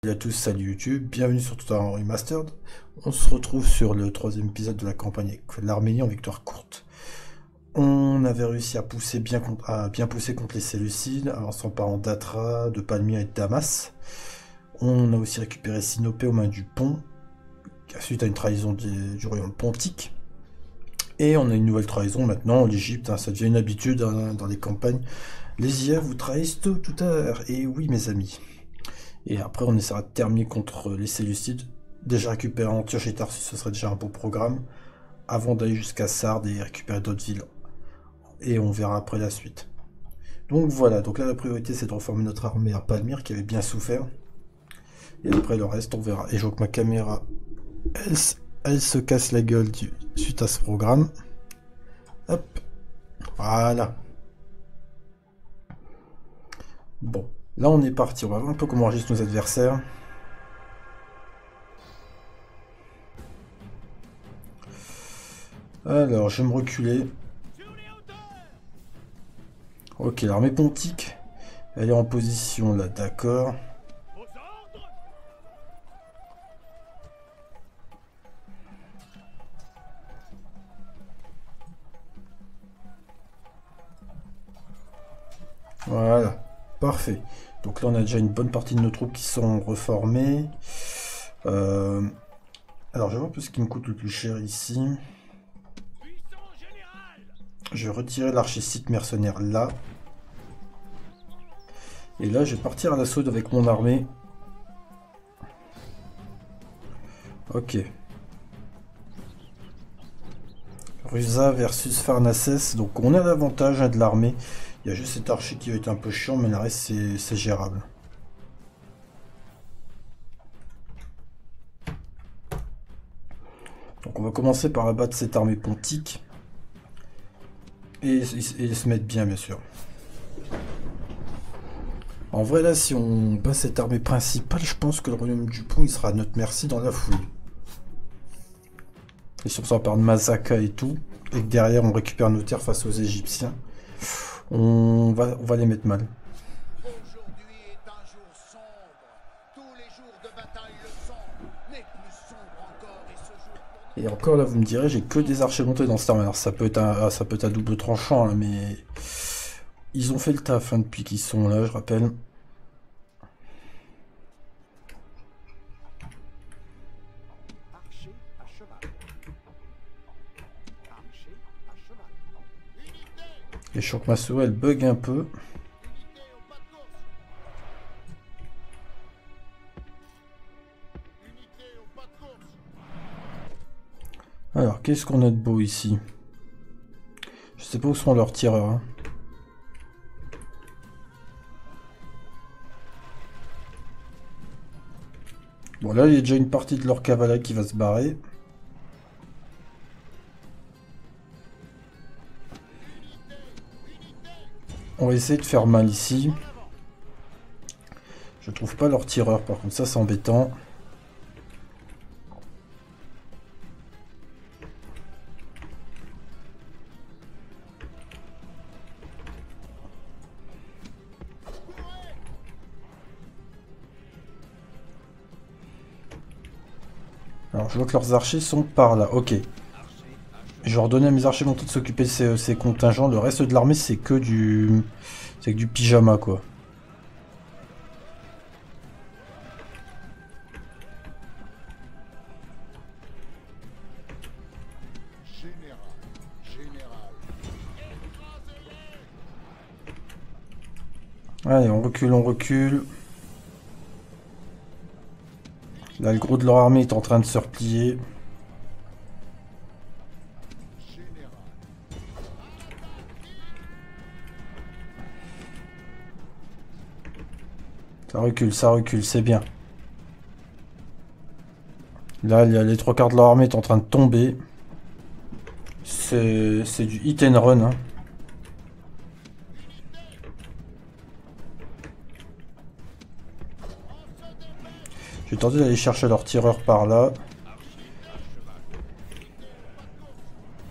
Salut à tous, salut YouTube, bienvenue sur Total War Remastered. On se retrouve sur le troisième épisode de la campagne avec l'Arménie en victoire courte. On avait réussi à pousser bien pousser contre les Séleucides, avançant par en Datra, de Palmyre et de Damas. On a aussi récupéré Sinopé aux mains du pont, suite à une trahison du royaume pontique. Et on a une nouvelle trahison maintenant, l'Égypte, ça devient une habitude dans les campagnes. Les IA vous trahissent tôt ou tout à l'heure, et oui mes amis. Et après, on essaiera de terminer contre les Séleucides. Déjà récupérer Antioche et Tarsus, ce serait déjà un beau programme. Avant d'aller jusqu'à Sardes et récupérer d'autres villes. Et on verra après la suite. Donc voilà, donc là la priorité c'est de reformer notre armée à Palmyre qui avait bien souffert. Et après le reste on verra. Et je vois que ma caméra, elle se casse la gueule suite à ce programme. Hop, voilà. Bon, là on est parti, on va voir un peu comment agissent nos adversaires. Alors, je vais me reculer. Ok, l'armée pontique, elle est en position là, d'accord. Voilà, parfait. Donc là, on a déjà une bonne partie de nos troupes qui sont reformées. Alors, je vais voir un peu ce qui me coûte le plus cher ici. Je vais retirer l'archécyte mercenaire là. Et là, je vais partir à l'assaut avec mon armée. Ok. Rusa versus Pharnacès. Donc on a l'avantage de l'armée. Il y a juste cet archer qui va être un peu chiant, mais le reste c'est gérable. Donc on va commencer par abattre cette armée pontique. Et se mettre bien sûr. En vrai là, si on bat cette armée principale, je pense que le royaume du pont il sera à notre merci dans la foulée. Et si on s'en parle de Mazaka et tout, et que derrière on récupère nos terres face aux Égyptiens, on va les mettre mal. Aujourd'hui est un jour sombre. Tous les jours de bataille le sont, mais plus sombre encore est ce jour pour nous. Et encore là, vous me direz, j'ai que des archers montés dans cette armée. Alors ça peut être à double tranchant, hein, mais ils ont fait le taf hein, depuis qu'ils sont là, je rappelle. Archer à cheval. Archer à cheval. Unité, Et Choc Massou, elle bug un peu. unité au pas de course. Unité au pas de course. Alors, qu'est-ce qu'on a de beau ici? Je sais pas où sont leurs tireurs. Hein. Bon, là, il y a déjà une partie de leur cavalerie qui va se barrer. On va essayer de faire mal ici. Je trouve pas leur tireur, par contre, ça c'est embêtant. Alors, je vois que leurs archers sont par là. Ok. Je vais redonner à mes archers montés de s'occuper de ces contingents. Le reste de l'armée, c'est que du... C'est que du pyjama, quoi. Général. Général. Allez, on recule, on recule. Là, le gros de leur armée est en train de se replier. Général. Ça recule, c'est bien. Là, il y a les trois quarts de leur armée est en train de tomber. C'est du hit and run. Hein. J'ai tenté d'aller chercher leur tireur par là.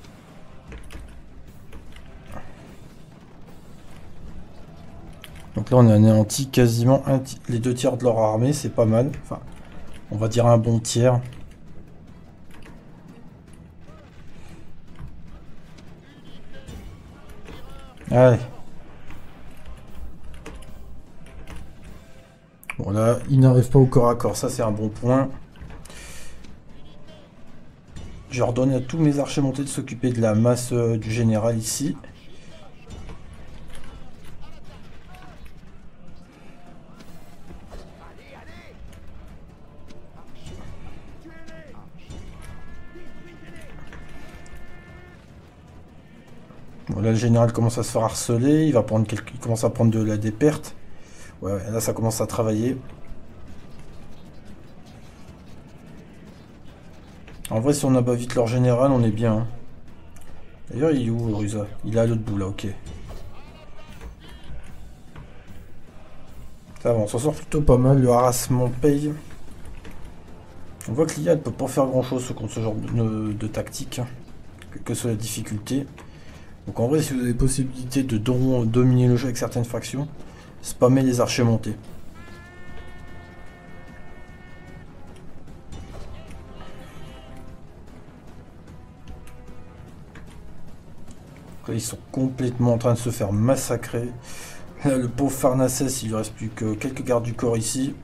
Donc là, on a anéanti quasiment les 2 tiers de leur armée, c'est pas mal. Enfin, on va dire un bon tiers. Allez. Bon là, ils n'arrivent pas au corps à corps, ça c'est un bon point. Je leur donne à tous mes archers montés de s'occuper de la masse du général ici. Bon, là, le général commence à se faire harceler, il commence à prendre des pertes. Ouais, là ça commence à travailler. En vrai, si on abat vite leur général, on est bien. Hein. D'ailleurs, il est où, Ruza? Il est à l'autre bout, là, ok. Ça va, on s'en sort plutôt pas mal, le harassement paye. On voit que l'IA ne peut pas faire grand chose contre ce genre de tactique, hein, quelle que soit la difficulté. Donc en vrai, si vous avez possibilité de dominer le jeu avec certaines factions, spammez les archers montés. Là, ils sont complètement en train de se faire massacrer. Là, le pauvre Pharnacès, il lui reste plus que quelques gardes du corps ici.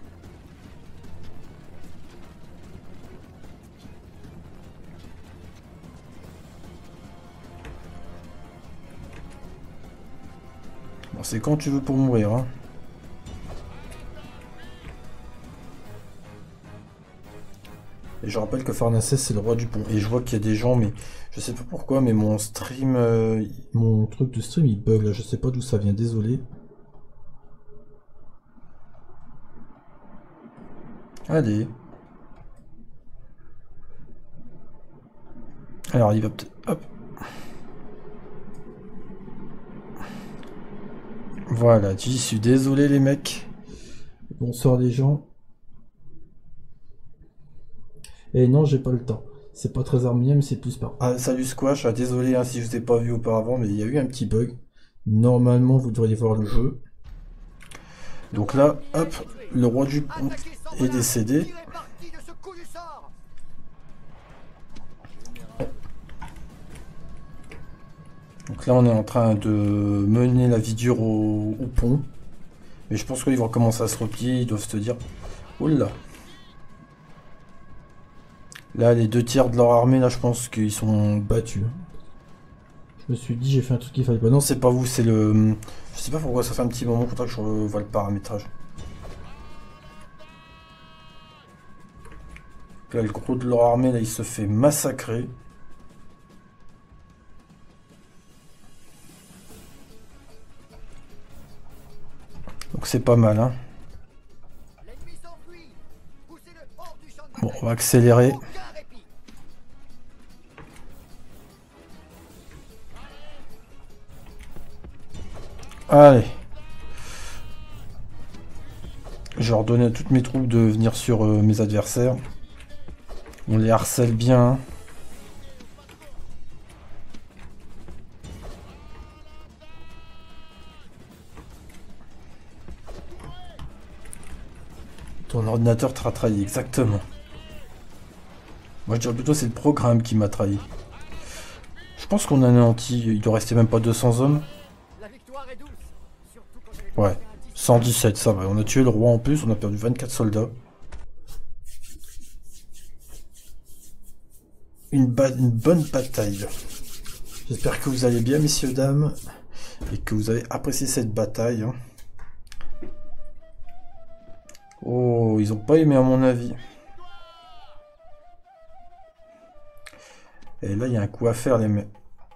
Bon, c'est quand tu veux pour mourir, hein. Et je rappelle que Pharnacès, c'est le roi du pont. Et je vois qu'il y a des gens, mais je sais pas pourquoi, mais mon stream, mon truc de stream, il bug là. Je sais pas d'où ça vient, désolé. Allez. Alors, il va peut-être... Hop. Voilà, j'y suis désolé les mecs. Bonsoir les gens. Et non, j'ai pas le temps. C'est pas très arménien, mais c'est plus par... Ah, salut Squash, ah, désolé hein, si je vous ai pas vu auparavant, mais il y a eu un petit bug. Normalement, vous devriez voir le jeu. Donc là, hop, le roi du pont est décédé. Donc là, on est en train de mener la vie dure au pont. Mais je pense qu'ils vont commencer à se replier, ils doivent se dire... Oula. Là, les 2 tiers de leur armée, là, je pense qu'ils sont battus. Je me suis dit, j'ai fait un truc qu'il fallait pas. Non, c'est pas vous, c'est le... Je sais pas pourquoi, ça fait un petit moment que je vois le paramétrage. Là, le gros de leur armée, là, il se fait massacrer. Donc c'est pas mal, hein. Bon, on va accélérer. Allez. Je vais ordonner à toutes mes troupes de venir sur mes adversaires. On les harcèle bien. Ton ordinateur t'a trahi, exactement. Moi je dirais plutôt c'est le programme qui m'a trahi. Je pense qu'on a anéanti, il doit rester même pas 200 hommes. Ouais, 117, ça va. On a tué le roi en plus, on a perdu 24 soldats. Une bonne bataille. J'espère que vous allez bien, messieurs, dames, et que vous avez apprécié cette bataille. Hein. Oh, ils ont pas aimé à mon avis. Et là, il y a un coup à faire, les mecs.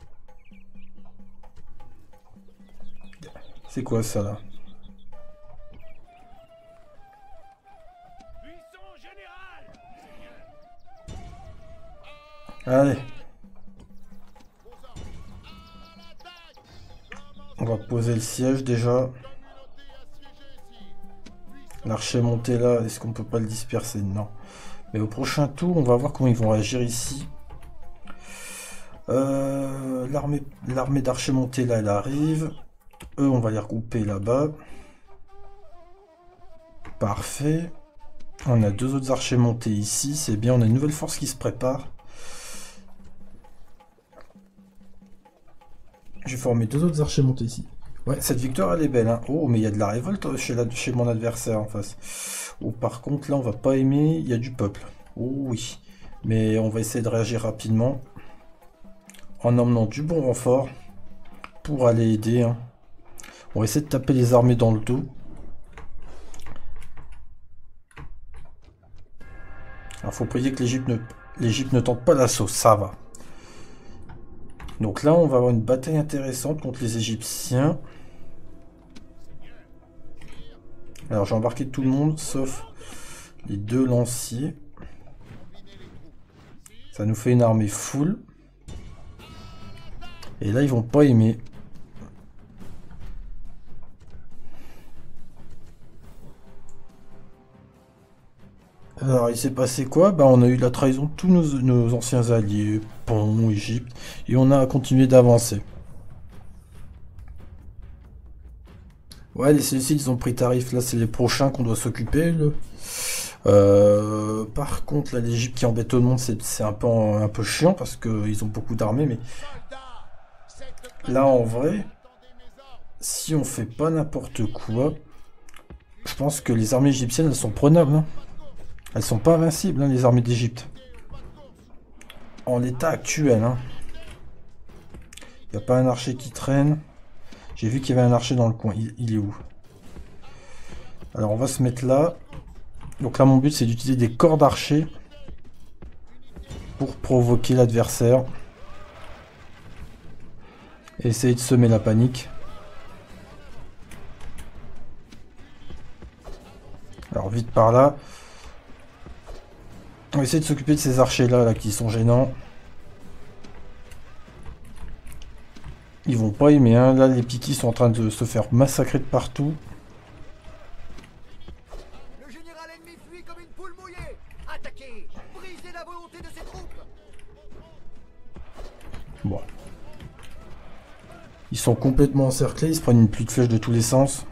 C'est quoi ça, là? Allez. On va poser le siège, déjà. L'archer monté là, est-ce qu'on peut pas le disperser? Non. Mais au prochain tour, on va voir comment ils vont réagir ici. L'armée d'archers montés là, elle arrive. Eux, on va les regrouper là-bas. Parfait. On a deux autres archers montés ici. C'est bien, on a une nouvelle force qui se prépare. J'ai formé deux autres archers montés ici. Ouais, cette victoire, elle est belle. Hein. Oh, mais il y a de la révolte chez mon adversaire en face. Oh, par contre, là, on va pas aimer. Il y a du peuple. Oh, oui. Mais on va essayer de réagir rapidement. En emmenant du bon renfort. Pour aller aider. Hein. On va essayer de taper les armées dans le dos. Alors, faut prier que l'Égypte ne tente pas l'assaut. Ça va. Donc là, on va avoir une bataille intéressante contre les Égyptiens. Alors, j'ai embarqué tout le monde, sauf les deux lanciers. Ça nous fait une armée full. Et là, ils vont pas aimer. Alors, il s'est passé quoi? Bah, on a eu la trahison de tous nos anciens alliés, Pont, Égypte, et on a continué d'avancer. Ouais, les Séleucides, ils ont pris tarif, là, c'est les prochains qu'on doit s'occuper. Par contre, là, l'Égypte qui embête tout le monde, c'est un peu chiant, parce qu'ils ont beaucoup d'armées, mais là, en vrai, si on fait pas n'importe quoi, je pense que les armées égyptiennes, elles sont prenables, hein. Elles sont pas invincibles, hein, les armées d'Égypte. En l'état actuel, hein. Il n'y a pas un archer qui traîne. J'ai vu qu'il y avait un archer dans le coin. Il est où? Alors, on va se mettre là. Donc là, mon but, c'est d'utiliser des corps d'archers pour provoquer l'adversaire. Et essayer de semer la panique. Alors, vite par là. On va essayer de s'occuper de ces archers-là là, qui sont gênants. Ils vont pas aimer, hein. Là, les piquis sont en train de se faire massacrer de partout. Le général ennemi fuit comme une poule mouillée. Attaquez, brisez la volonté de ses troupes. Bon. Ils sont complètement encerclés, ils se prennent une pluie de flèches de tous les sens.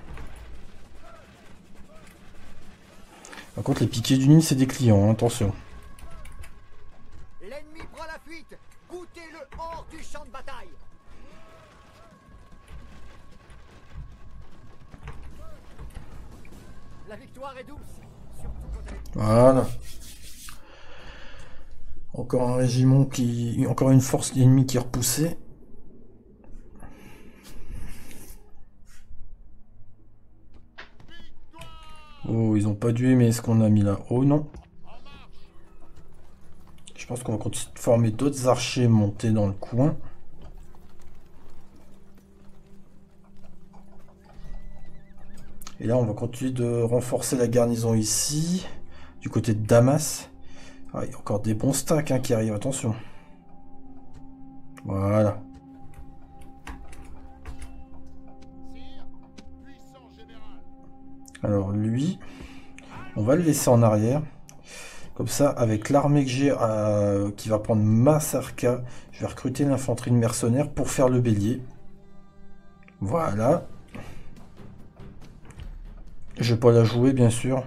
Par contre, les piquets du Nil, c'est des clients, hein, attention. L'ennemi prend la fuite. Goûtez-le hors du champ de bataille. La victoire est douce, surtout quand elle est... Voilà. Encore un régiment qui... Encore une force ennemie qui est repoussée. Oh, ils ont pas dû aimer ce qu'on a mis là. Oh non. Je pense qu'on va continuer de former d'autres archers montés dans le coin. Et là, on va continuer de renforcer la garnison ici, du côté de Damas. Ah, il y a encore des bons stacks hein, qui arrivent, attention. Voilà. Alors lui, on va le laisser en arrière. Comme ça, avec l'armée que j'ai qui va prendre Massarka, je vais recruter l'infanterie de mercenaires pour faire le bélier. Voilà. Je vais pas la jouer, bien sûr.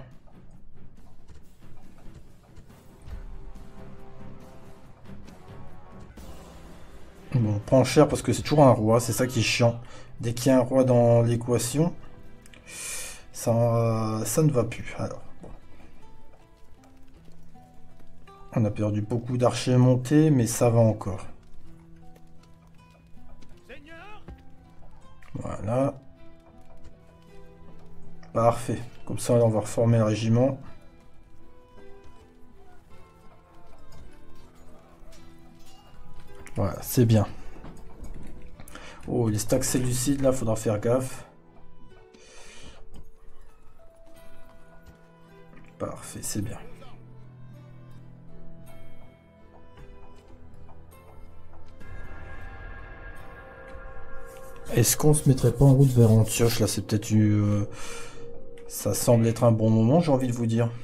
Bon, on prend cher parce que c'est toujours un roi, c'est ça qui est chiant. Dès qu'il y a un roi dans l'équation, ça ne va plus. Alors, bon. On a perdu beaucoup d'archers montés, mais ça va encore. Voilà. Parfait. Comme ça, on va reformer le régiment. Voilà, c'est bien. Oh, les stacks séleucides, là, faudra faire gaffe. Parfait, c'est bien. Est-ce qu'on se mettrait pas en route vers Antioche? Là, c'est peut-être une... ça semble être un bon moment, j'ai envie de vous dire.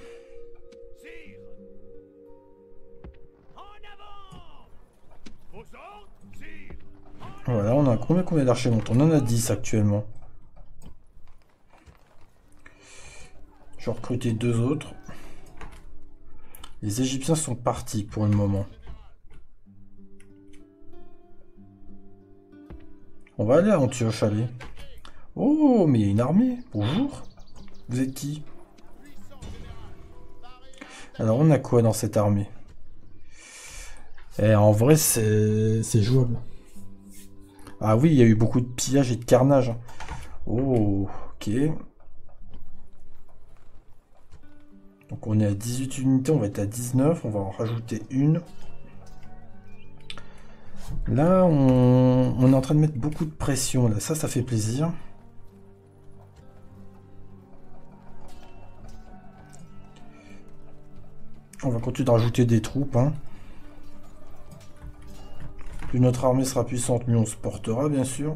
Voilà, on a combien d'archers montants? On en a 10 actuellement. Je vais recruter 2 autres. Les Égyptiens sont partis pour le moment. On va aller à Antioche, allez. Oh, mais il y a une armée. Bonjour. Vous êtes qui? Alors, on a quoi dans cette armée? Eh, en vrai, c'est jouable. Ah oui, il y a eu beaucoup de pillage et de carnage. Oh, ok. Donc on est à 18 unités, on va être à 19, on va en rajouter une. Là, on est en train de mettre beaucoup de pression. Là, ça fait plaisir. On va continuer de rajouter des troupes. Hein. Plus notre armée sera puissante, mieux on se portera, bien sûr.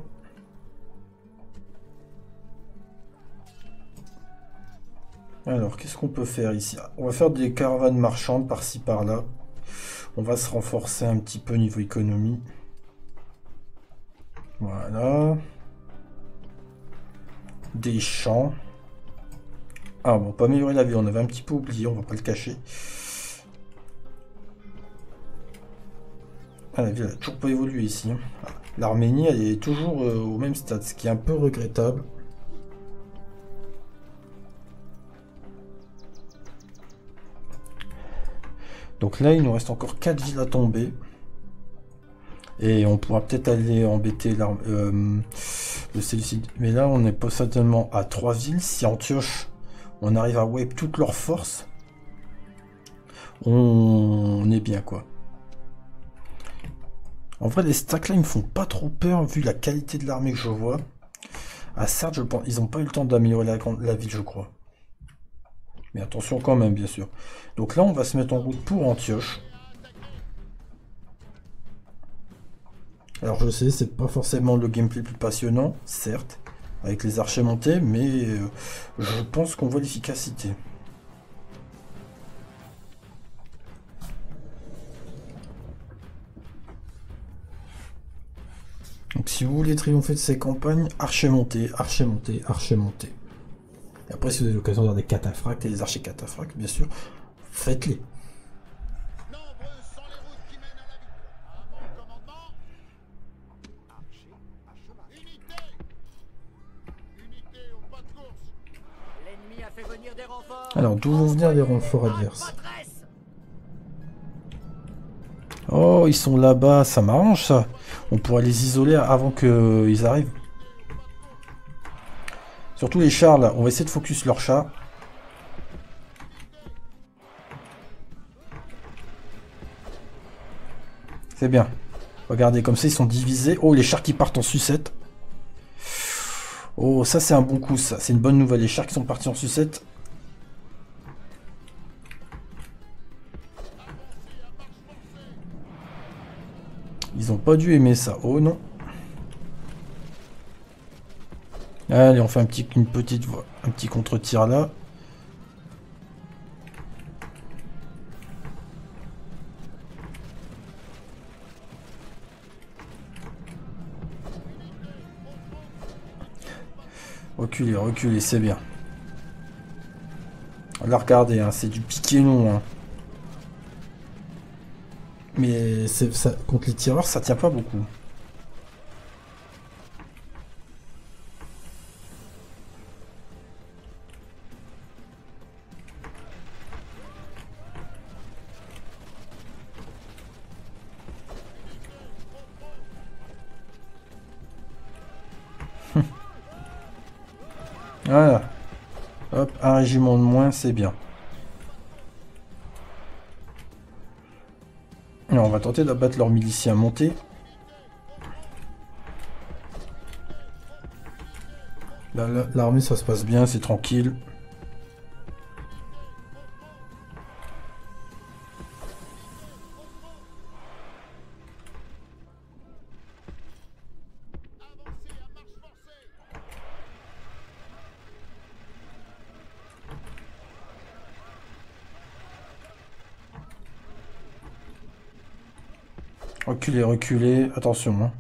Alors, qu'est-ce qu'on peut faire ici? On va faire des caravanes marchandes par-ci, par-là. On va se renforcer un petit peu niveau économie. Voilà. Des champs. Ah bon, pas améliorer la vie, on avait un petit peu oublié, on va pas le cacher. Ah, la vie, elle a toujours pas évolué ici. L'Arménie, elle est toujours au même stade, ce qui est un peu regrettable. Donc là, il nous reste encore 4 villes à tomber. Et on pourra peut-être aller embêter le Séleucide. Mais là, on est pas certainement à 3 villes. Si Antioche, on arrive à wipe toutes leurs forces, on est bien, quoi. En vrai, les stacks là, ils me font pas trop peur vu la qualité de l'armée que je vois. À Sardes, je pense, ils n'ont pas eu le temps d'améliorer la ville, je crois. Mais attention quand même, bien sûr. Donc là, on va se mettre en route pour Antioche. Alors je sais, c'est pas forcément le gameplay le plus passionnant, certes, avec les archers montés, mais je pense qu'on voit l'efficacité. Donc si vous voulez triompher de ces campagnes, archers montés, archers montés, archers montés. Et après, si vous avez l'occasion d'avoir des cataphractes et des archers cataphractes, bien sûr, faites-les. Alors, d'où vont venir les renforts adverses? Oh, ils sont là-bas, ça m'arrange ça. On pourrait les isoler avant qu'ils arrivent. Surtout les chars là, on va essayer de focus leurs chars. C'est bien. Regardez, comme ça ils sont divisés. Oh, les chars qui partent en sucette. Oh, ça c'est un bon coup ça. C'est une bonne nouvelle. Les chars qui sont partis en sucette. Ils ont pas dû aimer ça. Oh non. Allez, on fait un petit contre-tir là. Reculez, reculez, c'est bien. Là, regardez, hein, c'est du piqué long. Hein. Mais ça, contre les tireurs, ça tient pas beaucoup. Voilà. Hop, un régiment de moins, c'est bien. Alors, on va tenter d'abattre leurs miliciens montés. Là, l'armée, ça se passe bien, c'est tranquille. Reculez, reculez, attention. Hein.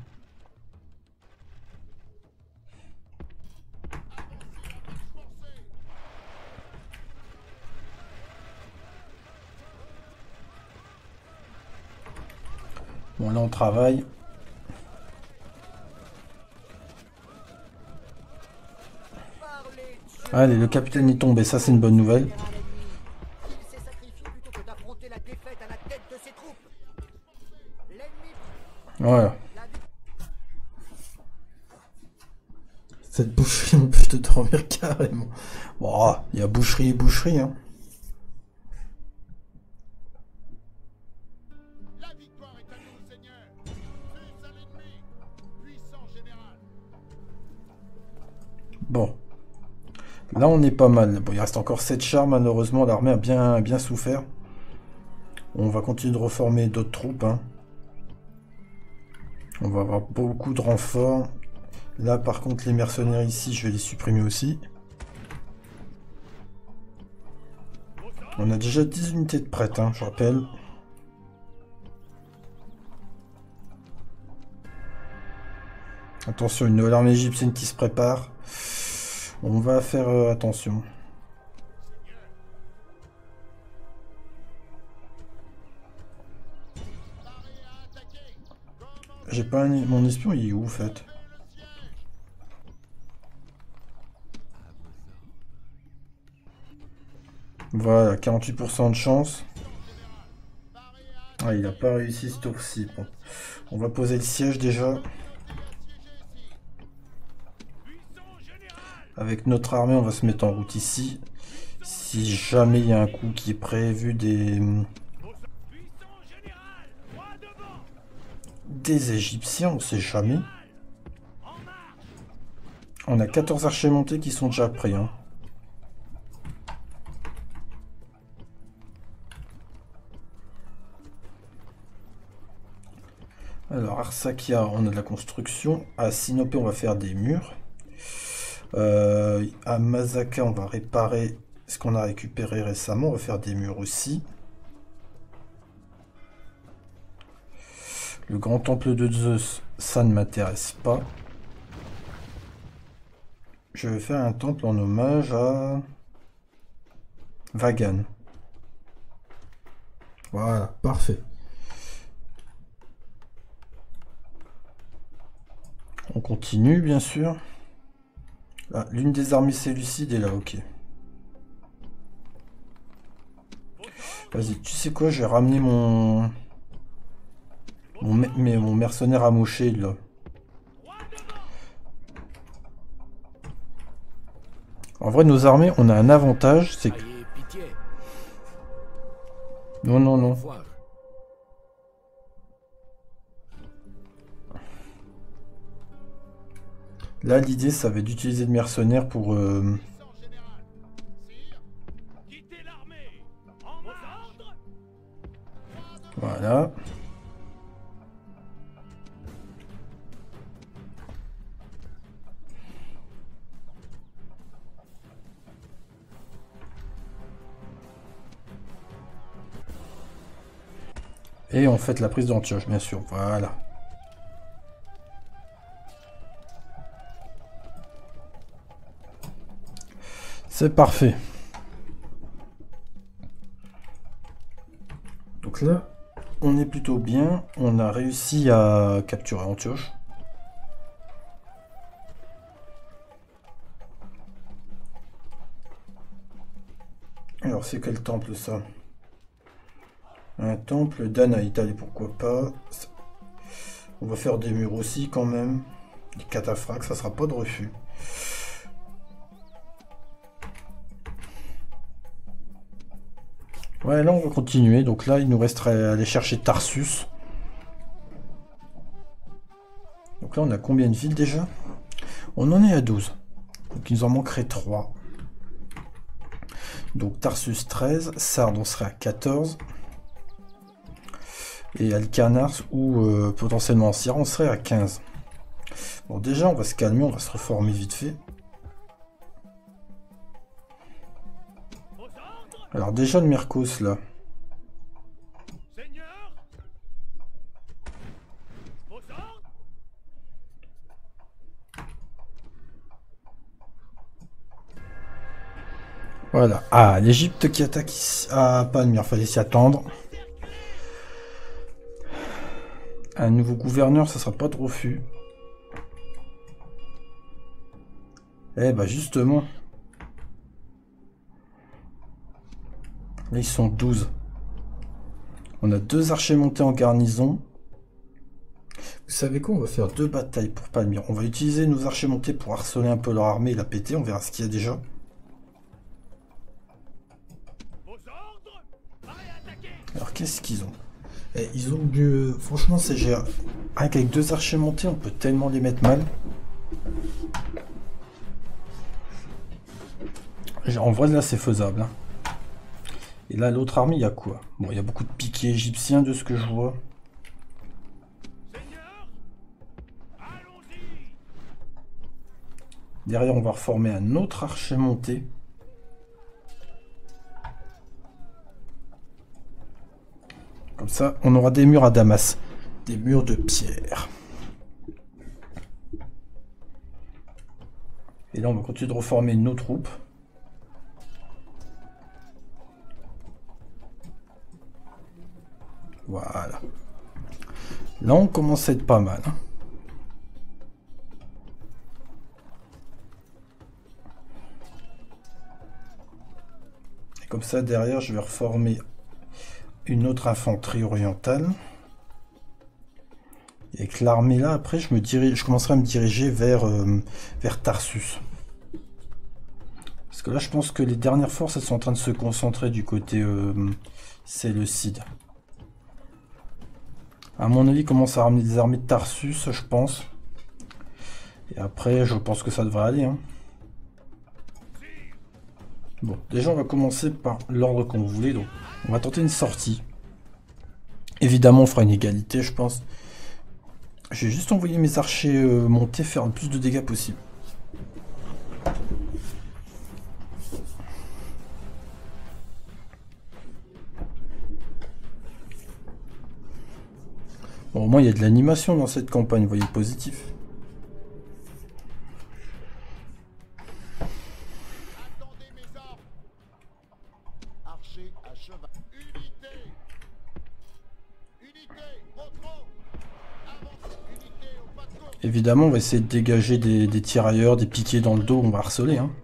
Bon, là on travaille. Allez, le capitaine est tombé, ça c'est une bonne nouvelle. Il s'est sacrifié plutôt que d'affronter la défaite à la tête de ses troupes. L'ennemi Voilà. l'a vu. Cette boucherie m'empêche de dormir carrément. Bon, il y a boucherie et boucherie, hein. La victoire est à nous, Seigneur. Plus à l'ennemi. Puissant général. Bon. Là, on est pas mal. Bon, il reste encore 7 chars, malheureusement. L'armée a bien souffert. On va continuer de reformer d'autres troupes, hein. On va avoir beaucoup de renforts. Là, par contre, les mercenaires ici, je vais les supprimer aussi. On a déjà 10 unités de prêtes, hein, je rappelle. Attention, une nouvelle armée égyptienne qui se prépare. On va faire attention. J'ai pas mon espion, il est où, en fait? Voilà, 48% de chance. Ah, il a pas réussi ce tour-ci. Bon. On va poser le siège déjà. Avec notre armée, on va se mettre en route ici. Si jamais il y a un coup qui est prévu des Égyptiens, on sait jamais. On a 14 archers montés qui sont déjà prêts, hein. Alors, Arsakia, on a de la construction. À Sinopé, on va faire des murs. À Masaka, on va réparer ce qu'on a récupéré récemment. On va faire des murs aussi. Le grand temple de Zeus, ça ne m'intéresse pas. Je vais faire un temple en hommage à Vagan. Voilà, parfait. On continue, bien sûr. Ah, l'une des armées séleucides est là, ok. Vas-y, tu sais quoi, je vais ramener mon mercenaire amoché, là. En vrai, nos armées, on a un avantage, c'est que... Non, non, non. Là, l'idée, ça va être d'utiliser le mercenaire pour... Voilà. Et on fait la prise d'Antioche, bien sûr. Voilà. C'est parfait. Donc là, on est plutôt bien. On a réussi à capturer Antioche. Alors, c'est quel temple, ça? Un temple d'Anaït, allez, pourquoi pas. On va faire des murs aussi, quand même. Des cataphractes, ça sera pas de refus. Ouais, là, on va continuer. Donc là, il nous resterait à aller chercher Tarsus. Donc là, on a combien de villes, déjà? On en est à 12. Donc, il nous en manquerait 3. Donc, Tarsus, 13. Sardes, on serait à 14. Et Alcanars ou potentiellement Syra, on serait à 15. Bon, déjà, on va se calmer, on va se reformer vite fait. Alors, déjà, le Mercos, là. Voilà. Ah, l'Égypte qui attaque ici. Ah, pas de mur, fallait s'y attendre. Un nouveau gouverneur, ça sera pas de refus. Eh bah justement. Là, ils sont 12. On a 2 archers montés en garnison. Vous savez quoi? On va faire 2 batailles pour Palmyre. On va utiliser nos archers montés pour harceler un peu leur armée et la péter. On verra ce qu'il y a déjà. Alors, qu'est-ce qu'ils ont? Ils ont du... Franchement, c'est génial. Avec 2 archers montés, on peut tellement les mettre mal. En vrai, là, c'est faisable. Hein. Et là, l'autre armée, il y a quoi? Bon, il y a beaucoup de piquets égyptiens de ce que je vois. Derrière, on va reformer un autre archer monté. Comme ça, on aura des murs à Damas. Des murs de pierre. Et là, on va continuer de reformer nos troupes. Voilà. Là, on commence à être pas mal. Hein. Et comme ça, derrière, je vais reformer une autre infanterie orientale. Et avec l'armée là, après, je commencerai à me diriger vers Tarsus. Parce que là, je pense que les dernières forces, elles sont en train de se concentrer du côté Séleucide. À mon avis, il commence à ramener des armées de Tarsus, je pense. Et après, je pense que ça devrait aller. Hein. Bon, déjà, on va commencer par l'ordre qu'on voulait. Donc, on va tenter une sortie. Évidemment, on fera une égalité, je pense. Je vais juste envoyer mes archers monter faire le plus de dégâts possible. Bon, au moins, il y a de l'animation dans cette campagne, vous voyez, positif. Évidemment, on va essayer de dégager des tirailleurs, des piquets dans le dos, on va harceler. Hein.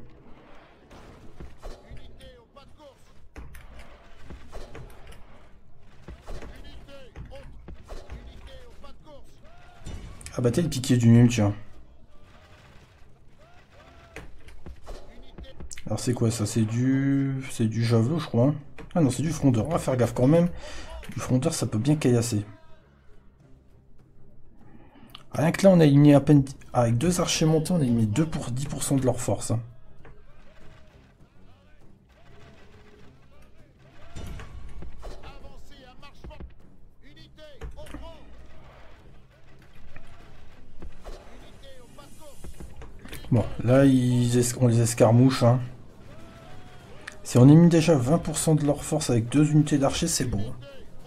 Abattez le piquet du nul, tiens. Alors c'est quoi ça? C'est du javelot, je crois. Hein. Ah non, c'est du frondeur. On va faire gaffe quand même. Du frondeur, ça peut bien caillasser. Rien que là, on a éliminé à peine... Avec 2 archers montés, on a éliminé 2 pour 10% de leur force. Hein. Bon, là, on les escarmouche. Hein. Si on élimine déjà 20% de leur force avec 2 unités d'archers, c'est beau. Hein.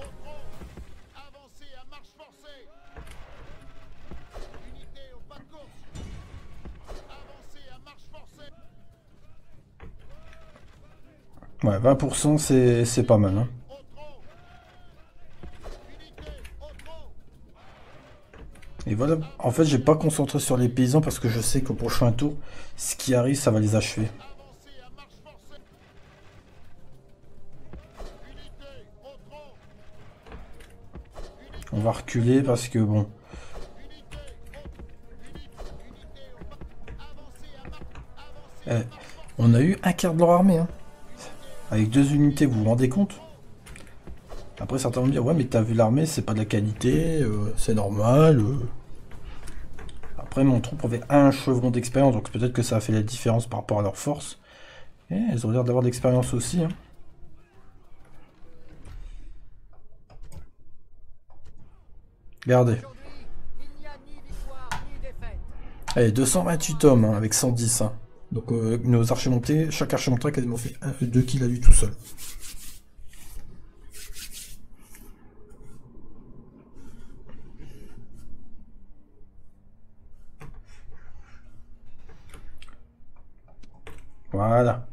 Ouais, 20% c'est pas mal. Hein. Et voilà, en fait, j'ai pas concentré sur les paysans parce que je sais qu'au prochain tour, ce qui arrive, ça va les achever. On va reculer parce que bon... on a eu un quart de leur armée. Hein. Avec 2 unités, vous vous rendez compte? Après, certains vont me dire, ouais, mais t'as vu l'armée, c'est pas de la qualité, c'est normal. Après, mon troupe avait un chevron d'expérience, donc peut-être que ça a fait la différence par rapport à leur force. Et elles ont l'air d'avoir de l'expérience aussi. Hein. Regardez. Allez, 228 hommes, hein, avec 110. Hein. Donc nos archers montés, chaque archer monté a quasiment fait 2 kills à lui tout seul. Voilà.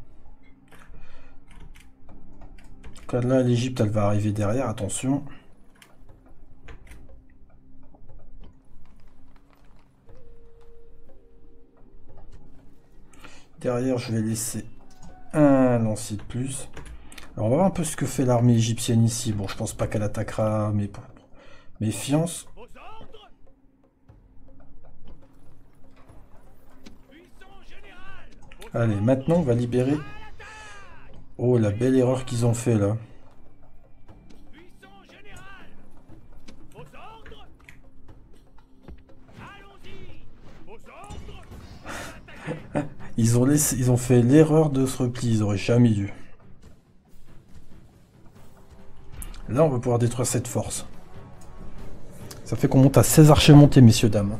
Donc là, l'Égypte, elle va arriver derrière, attention. Derrière, je vais laisser un lancier de plus. Alors, on va voir un peu ce que fait l'armée égyptienne ici. Bon, je pense pas qu'elle attaquera, mais bon. Méfiance. Allez, maintenant, on va libérer... Oh, la belle erreur qu'ils ont fait, là. Ils ont fait l'erreur de se replier, ils auraient jamais dû. Là, on va pouvoir détruire cette force. Ça fait qu'on monte à 16 archers montés, messieurs, dames.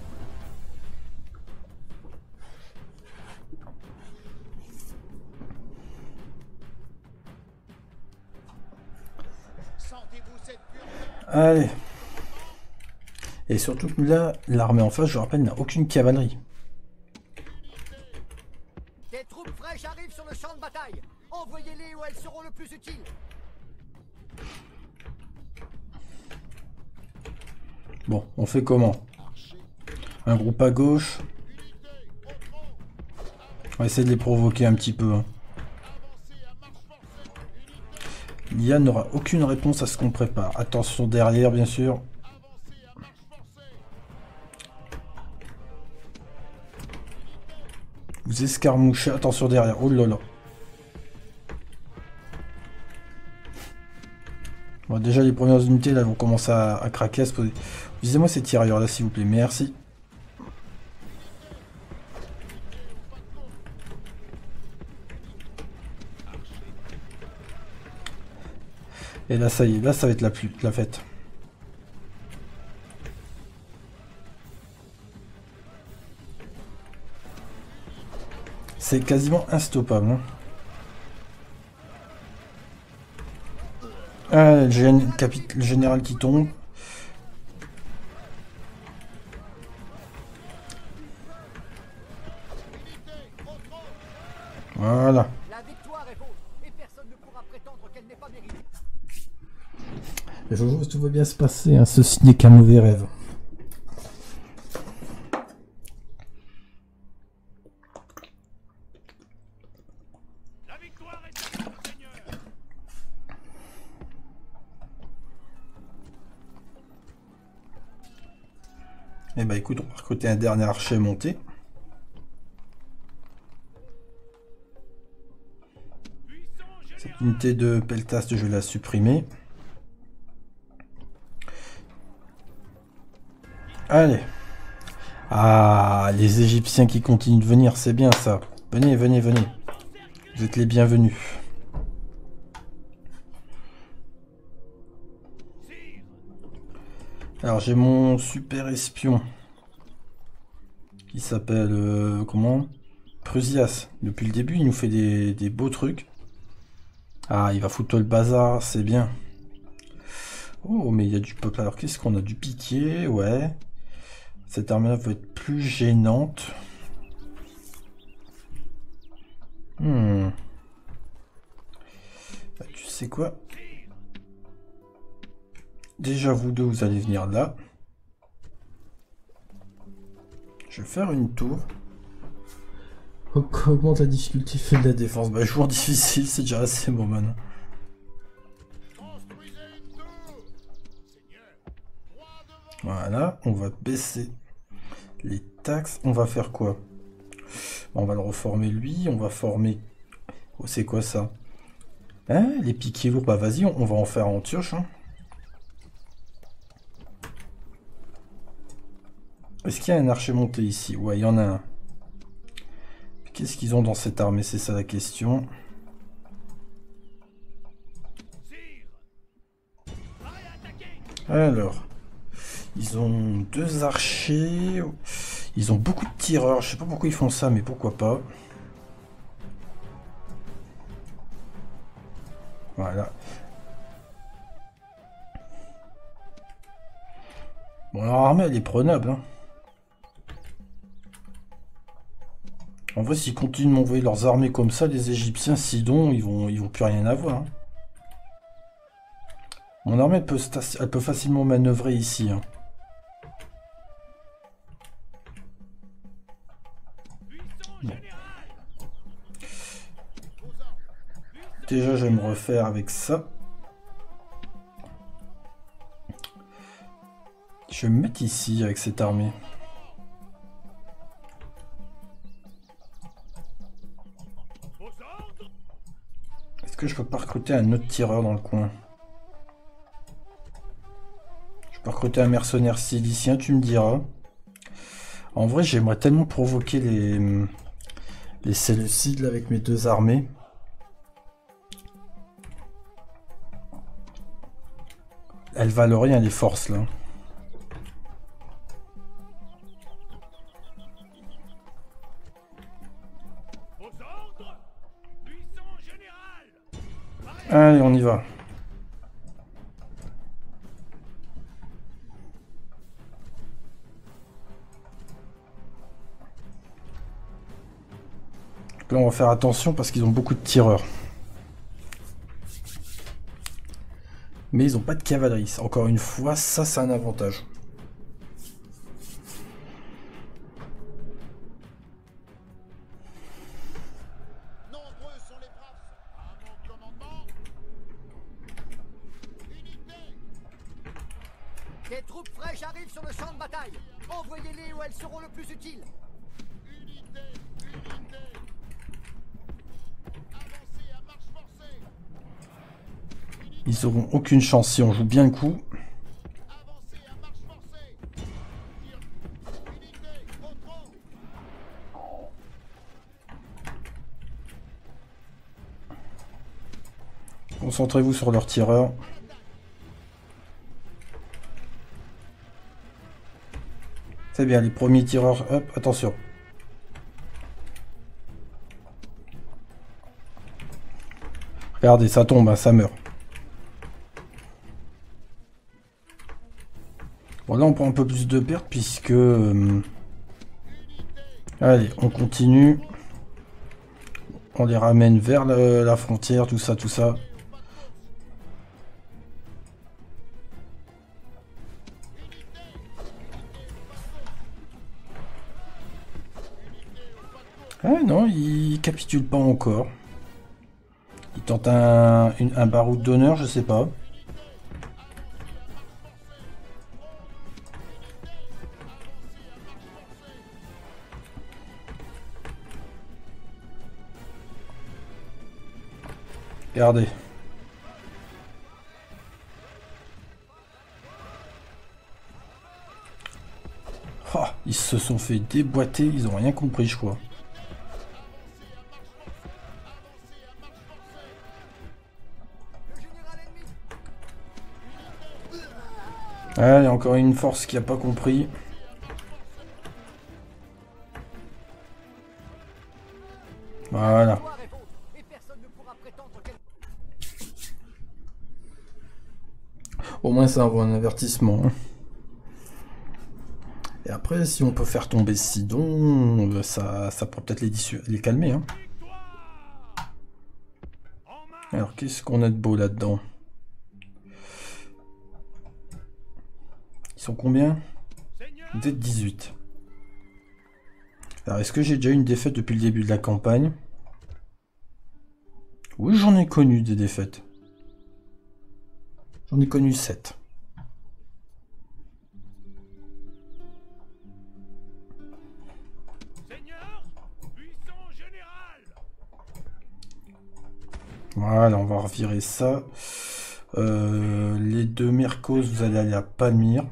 Allez. Et surtout que là, l'armée en face, je rappelle, n'a aucune cavalerie. Des troupes fraîches arrivent sur le champ de bataille. Envoyez-les où elles seront le plus utiles. Bon, on fait comment? Un groupe à gauche. On va essayer de les provoquer un petit peu. Hein. L'IA n'aura aucune réponse à ce qu'on prépare. Attention derrière, bien sûr. Vous escarmouchez. Attention derrière. Oh là là. Bon, déjà, les premières unités, là, vont commencer à craquer, à se poser. Visez-moi ces tirailleurs-là, s'il vous plaît. Merci. Et là, ça y est. Là, ça va être la fête. C'est quasiment instoppable. Hein. Ah, le général qui tombe. Voilà. La victoire est vôtre et personne ne pourra prétendre qu'elle n'est pas méritée. Et je vois que tout va bien se passer. Hein. Ceci n'est qu'un mauvais rêve. Eh bah écoute, on va recruter un dernier archer monté. Cette unité de peltaste, je vais la supprimer. Allez. Ah, les Égyptiens qui continuent de venir, c'est bien ça. Venez, venez, venez. Vous êtes les bienvenus. Alors j'ai mon super espion qui s'appelle comment? Prusias. Depuis le début il nous fait des beaux trucs. Ah, il va foutre le bazar, c'est bien. Oh, mais il y a du peuple. Alors qu'est-ce qu'on a? Du piqué, ouais. Cette arme là va être plus gênante. Bah, tu sais quoi? Déjà, vous deux, vous allez venir là. Je vais faire une tour. Augmente la difficulté, fait de la défense. Bah, joueur difficile, c'est déjà assez bon, man. Voilà, on va baisser les taxes. On va faire quoi? On va le reformer lui. On va former... Oh, c'est quoi ça? Hein? Les piquets lourds, bah vas-y, on va en faire en pioche, hein. Est-ce qu'il y a un archer monté ici? Ouais, il y en a un. Qu'est-ce qu'ils ont dans cette armée? C'est ça la question. Alors, ils ont deux archers. Ils ont beaucoup de tireurs. Je sais pas pourquoi ils font ça, mais pourquoi pas. Voilà. Bon, leur armée, elle est prenable, hein. En vrai, s'ils continuent de m'envoyer leurs armées comme ça, les Égyptiens, Sidon, ils vont plus rien avoir. Hein. Mon armée, elle peut facilement manœuvrer ici. Hein. Bon. déjà, je vais me refaire avec ça. Je vais me mettre ici avec cette armée. Est-ce que je peux pas recruter un autre tireur dans le coin? Je peux recruter un mercenaire silicien, tu me diras. En vrai, j'aimerais tellement provoquer les Séleucides avec mes deux armées. Elles valent rien, les forces, là. Allez, on y va. Là, on va faire attention parce qu'ils ont beaucoup de tireurs. Mais ils n'ont pas de cavalerie. Encore une fois, ça, c'est un avantage. Nombreux sont les braves. À mon commandement. Unité. Des troupes fraîches arrivent sur le champ de bataille. Envoyez-les où elles seront le plus utiles. Unité. Unité. Avancez à marche forcée. Ils auront aucune chance si on joue bien le coup. Avancez à marche forcée. Unité. Au trot. Concentrez-vous sur leurs tireurs. C'est bien, les premiers tireurs. Hop, attention. Regardez, ça tombe, hein, ça meurt. Bon, là, on prend un peu plus de pertes puisque... Allez, on continue. On les ramène vers la frontière, tout ça, tout ça. Ah non, il capitule pas encore. Il tente un baroud d'honneur, je sais pas. Regardez. Oh, ils se sont fait déboîter, ils ont rien compris, je crois. Allez, encore une force qui a pas compris. Voilà. Au moins ça envoie un avertissement. Et après, si on peut faire tomber Sidon, ça pourrait peut-être les calmer. Hein. Alors, qu'est-ce qu'on a de beau là-dedans? Ils sont combien? Vous êtes 18. Alors, est-ce que j'ai déjà eu une défaite depuis le début de la campagne? Oui, j'en ai connu des défaites. J'en ai connu 7. Voilà, on va revirer ça. Les deux Mercos, vous allez aller à Palmyre.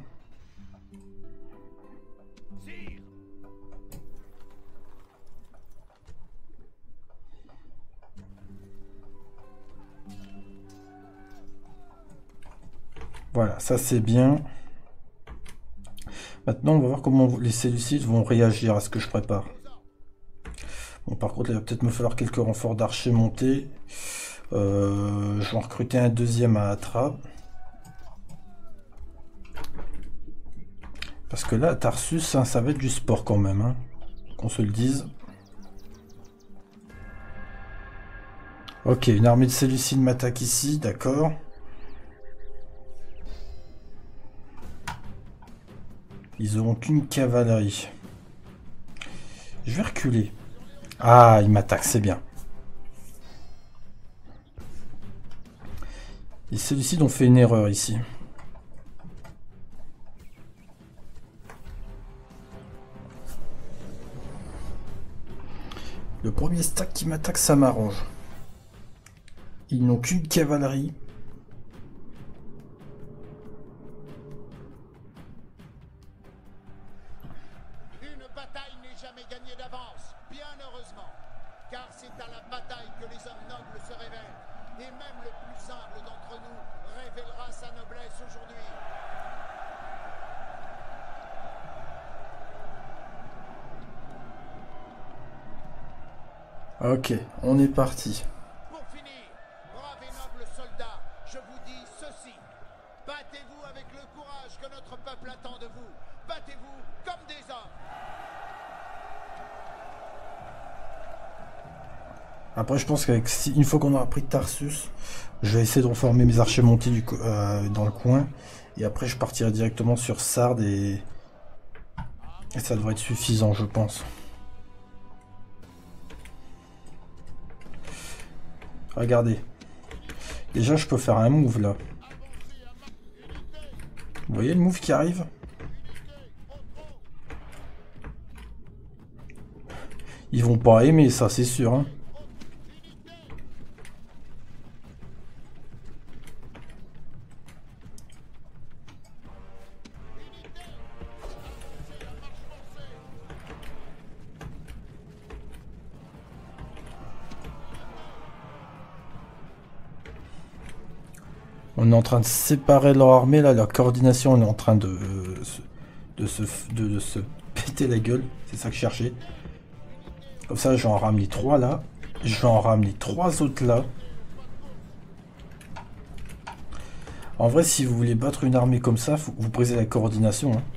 Voilà, ça c'est bien. Maintenant, on va voir comment les Séleucides vont réagir à ce que je prépare. Bon, par contre, il va peut-être me falloir quelques renforts d'archers montés. Je vais en recruter un deuxième à Atra. Parce que là, Tarsus, hein, ça va être du sport quand même. Hein, qu'on se le dise. Ok, une armée de Séleucides m'attaque ici, d'accord. Ils n'auront qu'une cavalerie. Je vais reculer. Ah, ils m'attaquent, c'est bien. Les Séleucides ont fait une erreur ici. Le premier stack qui m'attaque, ça m'arrange. Ils n'ont qu'une cavalerie. Une bataille n'est jamais gagnée d'avance, bien heureusement. Car c'est à la bataille que les hommes nobles se révèlent. Et même le plus humble d'entre nous révélera sa noblesse aujourd'hui. Ok, on est parti. Pour finir, braves et nobles soldats, je vous dis ceci. Battez-vous avec le courage que notre peuple attend de vous. Battez-vous comme des hommes. Après, je pense qu'avec une fois qu'on aura pris Tarsus, je vais essayer de reformer mes archers montés dans le coin. Et après, je partirai directement sur Sardes et ça devrait être suffisant, je pense. Regardez. Déjà, je peux faire un move là. Vous voyez le move qui arrive? Ils vont pas aimer ça, c'est sûr. Hein. On est en train de séparer leur armée là, leur coordination, on est en train de se péter la gueule, c'est ça que je cherchais. Comme ça, je vais en ramener 3 là, je vais en ramener 3 autres là. En vrai, si vous voulez battre une armée comme ça, faut que vous brisez la coordination. Hein.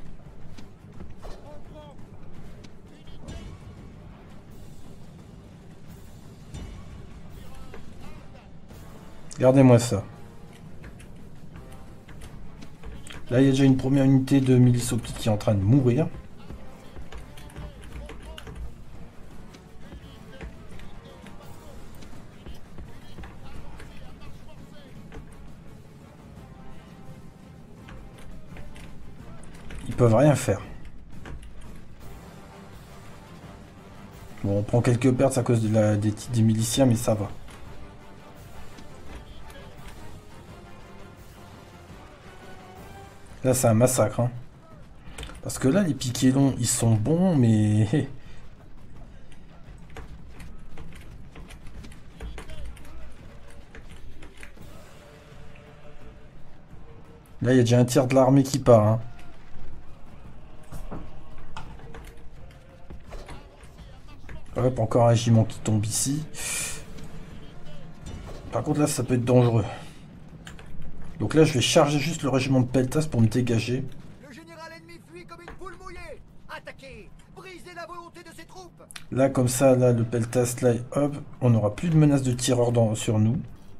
Regardez-moi ça. Là, il y a déjà une première unité de milice optique qui est en train de mourir. Ils peuvent rien faire. Bon, on prend quelques pertes à cause de des miliciens, mais ça va. Là, c'est un massacre. Hein. Parce que là, les piquets longs, ils sont bons, mais... Là, il y a déjà un tiers de l'armée qui part. Hein. Hop, encore un régiment qui tombe ici. Par contre, là, ça peut être dangereux. Donc là, je vais charger juste le régiment de Peltas pour me dégager. Le général ennemi fuit comme une poule mouillée. Attaquez, brisez la volonté de ses troupes. Là, comme ça, là, le Peltas, là, hop, on n'aura plus de menace de tireurs sur nous.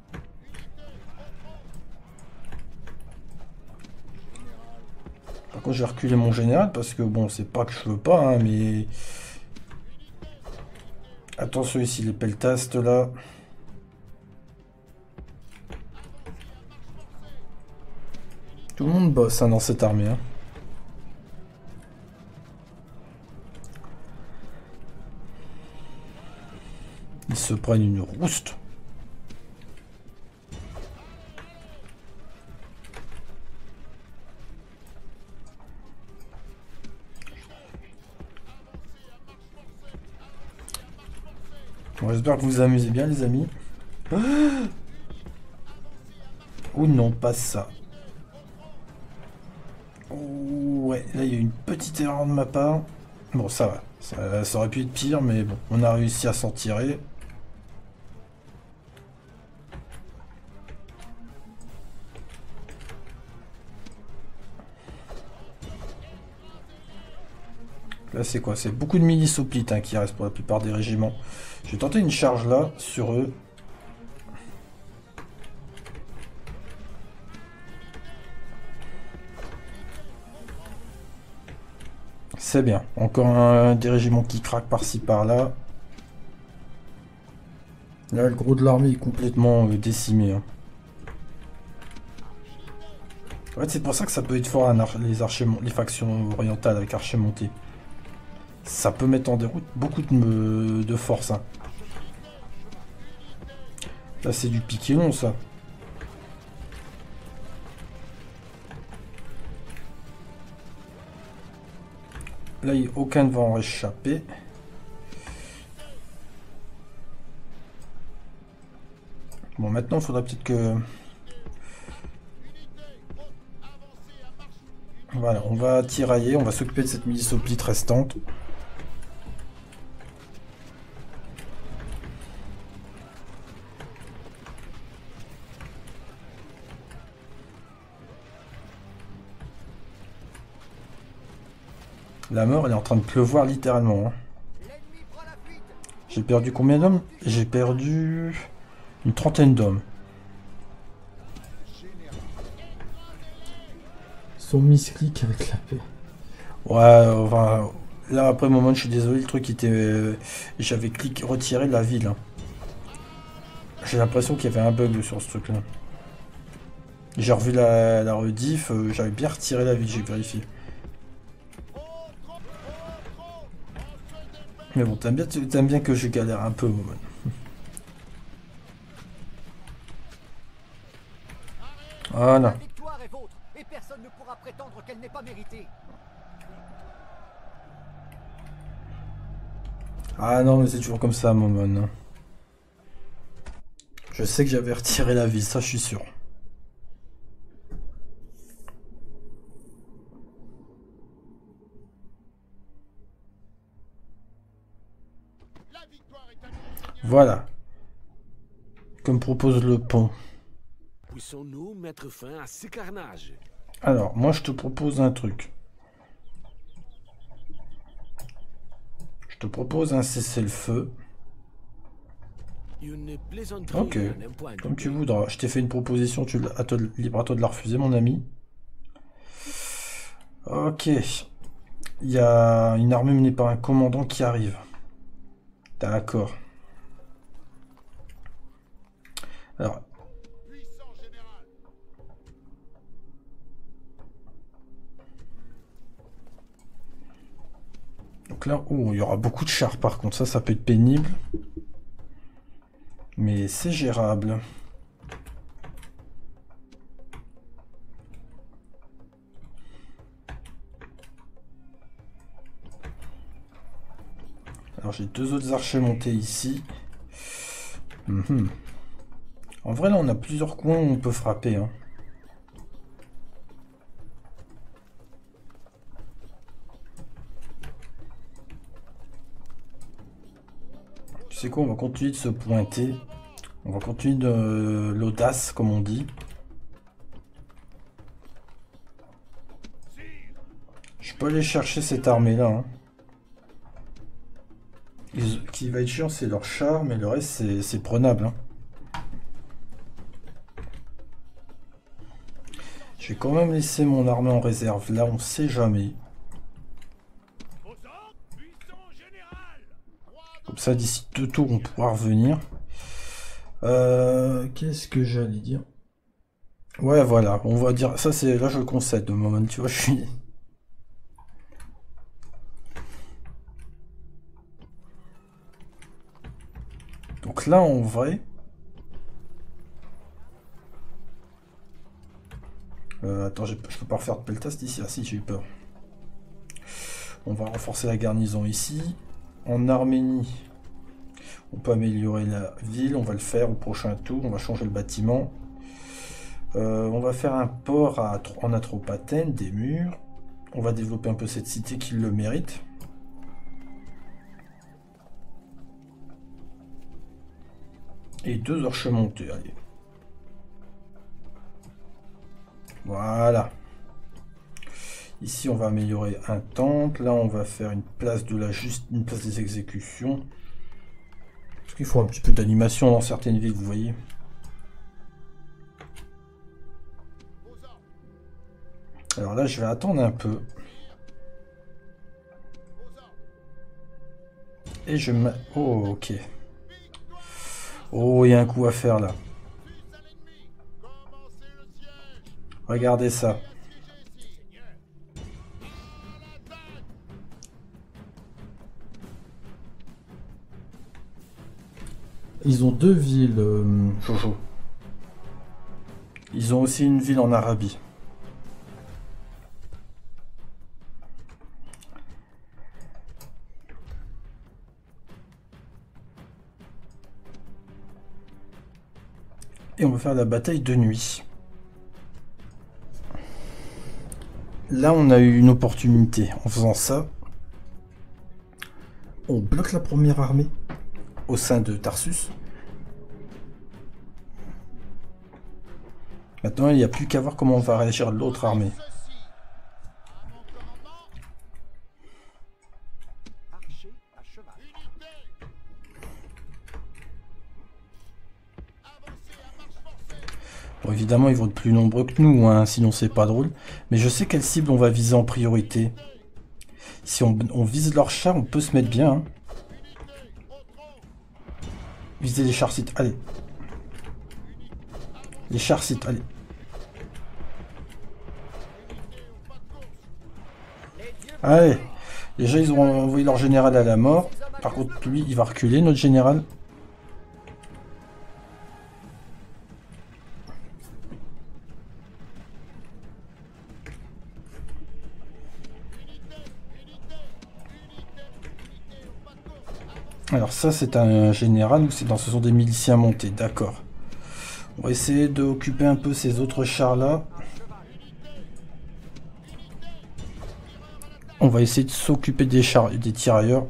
Par contre, je vais reculer mon général parce que, bon, c'est pas que je veux pas, hein, mais... Attention ici, les Peltas, là... Tout le monde bosse hein, dans cette armée. Hein. Ils se prennent une rouste. Bon, j'espère que vous vous amusez bien les amis. Ou non, pas ça. Ouais, là il y a une petite erreur de ma part. Bon, ça va. Ça aurait pu être pire, mais bon, on a réussi à s'en tirer. Là, c'est quoi? C'est beaucoup de milices hoplites hein, qui restent pour la plupart des régiments. Je vais tenter une charge là, sur eux. C'est bien. Encore un des régiments qui craquent par-ci par-là. Là, le gros de l'armée est complètement décimé. Hein. En fait, c'est pour ça que ça peut être fort les factions orientales avec archers montés. Ça peut mettre en déroute beaucoup de force. Hein. Là, c'est du piqué long, ça. Là, aucun ne va en réchapper. Bon, maintenant, il faudra peut-être que... Voilà, on va tirailler, on va s'occuper de cette milice hoplite restante. La mort, elle est en train de pleuvoir littéralement. Hein. J'ai perdu combien d'hommes? J'ai perdu une trentaine d'hommes. Son misclic avec la paix. Ouais, enfin, là après le moment, je suis désolé, le truc était... J'avais retiré la ville. Hein. J'ai l'impression qu'il y avait un bug sur ce truc-là. J'ai revu la rediff, j'avais bien retiré la ville, j'ai vérifié. Mais bon, t'aimes bien que je galère un peu, moment. Voilà. La victoire est vôtre, et personne ne pourra prétendre qu'elle n'est pas méritée. Ah non, mais c'est toujours comme ça, Momon. Je sais que j'avais retiré la ville, ça je suis sûr. Voilà. Comme propose le pont. Puissions-nous mettre fin à ces carnages? Alors, moi je te propose un truc. Je te propose un cessez-le-feu. Ok, comme tu voudras. Je t'ai fait une proposition, libre à toi de la refuser, mon ami. Ok. Il y a une armée menée par un commandant qui arrive. D'accord. Alors. Donc là, oh, il y aura beaucoup de chars par contre, ça peut être pénible. Mais c'est gérable. Alors j'ai deux autres archers montés ici. En vrai là on a plusieurs coins où on peut frapper. Hein. Tu sais quoi, on va continuer de se pointer. On va continuer de l'audace comme on dit. Je peux aller chercher cette armée là. Hein. Ce qui va être chiant, c'est leur char, mais le reste, c'est prenable. Hein. Je vais quand même laisser mon armée en réserve. Là, on sait jamais. Comme ça, d'ici 2 tours, on pourra revenir. Qu'est-ce que j'allais dire? Ouais, voilà. On va dire... Ça, c'est... Là, je le concède. Au moment, tu vois, je suis... Donc là, en vrai... attends, je peux pas refaire de peltast ici. Ah si, j'ai eu peur. On va renforcer la garnison ici. En Arménie, on peut améliorer la ville. On va le faire au prochain tour. On va changer le bâtiment. On va faire un port en Atropatène, des murs. On va développer un peu cette cité qui le mérite. Et 2 archers montés, allez. Voilà. Ici, on va améliorer un temple. Là, on va faire une place une place des exécutions. Parce qu'il faut un petit peu d'animation dans certaines villes, vous voyez. Alors là, je vais attendre un peu. Et je me... Oh, ok. Oh, il y a un coup à faire là. Regardez ça. Ils ont deux villes, Jojo. Ils ont aussi une ville en Arabie. Et on va faire la bataille de nuit. Là, on a eu une opportunité en faisant ça. On bloque la première armée au sein de Tarsus. Maintenant, il n'y a plus qu'à voir comment on va réagir l'autre armée. Archer à cheval. Bon, évidemment, ils vont être plus nombreux que nous, hein, sinon c'est pas drôle. Mais je sais quelle cible on va viser en priorité. Si on vise leurs chars, on peut se mettre bien. Hein. Viser les chars sites, allez. Les chars sites, allez. Allez. Déjà, ils ont envoyé leur général à la mort. Par contre, lui, il va reculer, notre général. Alors ça, c'est un général ou ce sont des miliciens montés, d'accord. On va essayer d'occuper un peu ces autres chars-là. On va essayer de s'occuper des chars, des tirailleurs.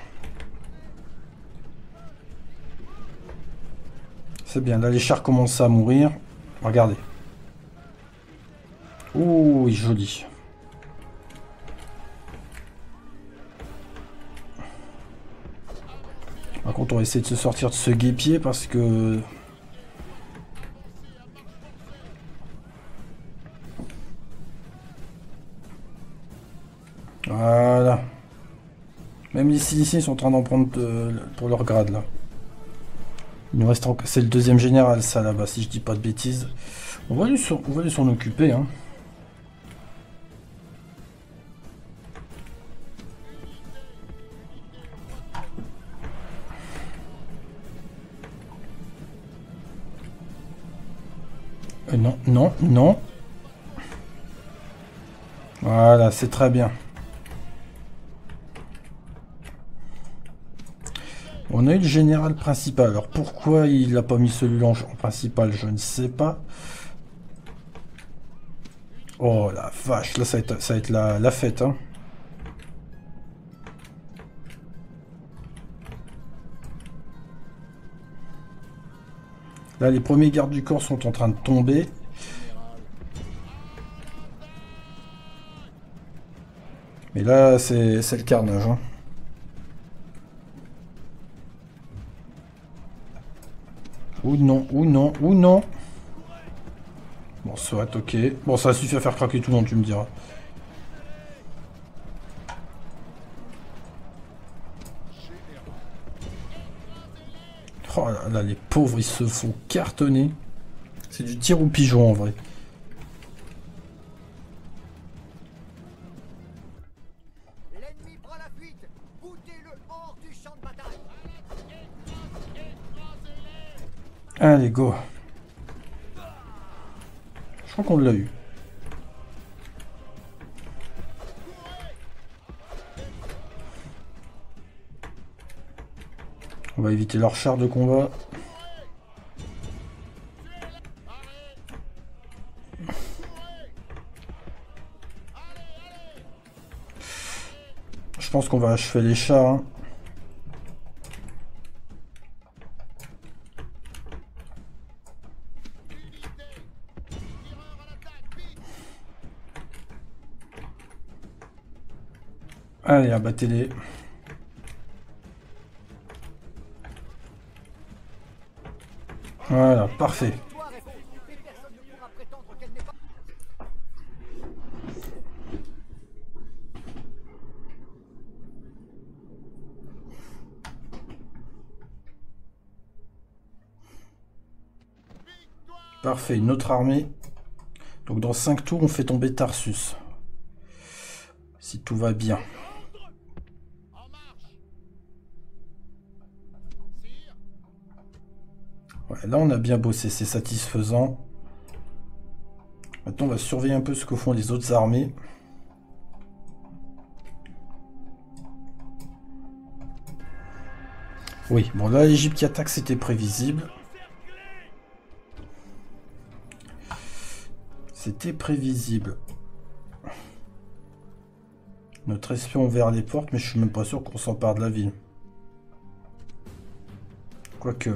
C'est bien, là les chars commencent à mourir. Regardez. Oh, il est joli. Par contre, on va essayer de se sortir de ce guépier parce que... Voilà. Même ici, ils sont en train d'en prendre pour leur grade, là. Il nous reste encore... C'est le deuxième général, ça, là-bas, si je dis pas de bêtises. On va aller s'en occuper, hein. Non, non, non. Voilà, c'est très bien. On a eu le général principal. Alors pourquoi il n'a pas mis celui-là en principal, je ne sais pas. Oh la vache, là ça va être la fête. Hein. Là les premiers gardes du corps sont en train de tomber. Mais là c'est le carnage. Hein. Ou non, ou non, ou non. Bon, ça va être ok. Bon, ça suffit à faire craquer tout le monde, tu me diras. Oh là là, les pauvres, ils se font cartonner. C'est du tir au pigeon, en vrai. L'ennemi prend la fuite. Boutez-le hors du champ de bataille. Allez, go. Je crois qu'on l'a eu. On va éviter leur char de combat. Je pense qu'on va achever les chars. Hein. Allez, abattez-les. Voilà, parfait. Victoire est fausse, et personne ne pourra prétendre qu'elle n'est pas. Parfait, une autre armée Donc dans 5 tours, on fait tomber Tarsus. Si tout va bien. Ouais, là, on a bien bossé, c'est satisfaisant. Maintenant, on va surveiller un peu ce que font les autres armées. Oui, bon là, l'Égypte qui attaque, c'était prévisible. C'était prévisible. Notre espion ouvert les portes, mais je suis même pas sûr qu'on s'empare de la ville. Quoique...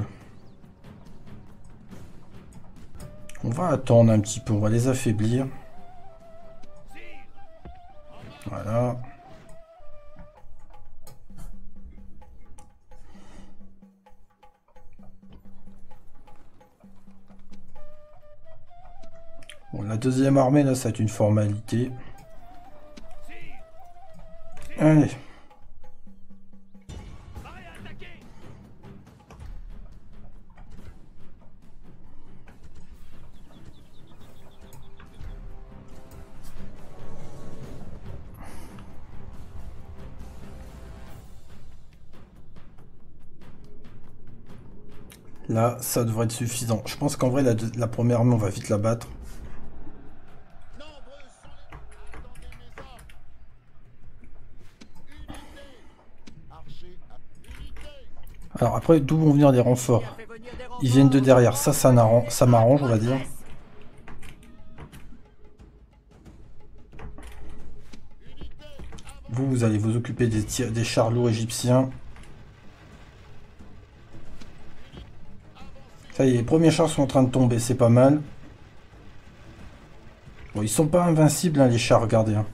On va attendre un petit peu, on va les affaiblir. Voilà. Bon, la deuxième armée, là, ça va être une formalité. Allez. Là, ça devrait être suffisant. Je pense qu'en vrai, la première armée, on va vite la battre. Alors après, d'où vont venir les renforts? Ils viennent de derrière. Ça m'arrange, on va dire. Vous allez vous occuper des chars lourds égyptiens. Ça y est, les premiers chars sont en train de tomber, c'est pas mal. Bon, ils sont pas invincibles, hein, les chars, regardez. Hein.